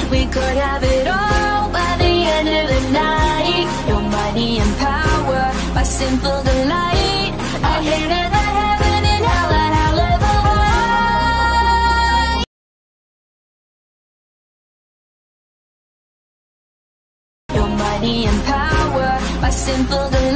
We could have it all by the end of the night. Your money and power, my simple delight. I hate it, the heaven and hell that I'll ever find. Your money and power, my simple delight.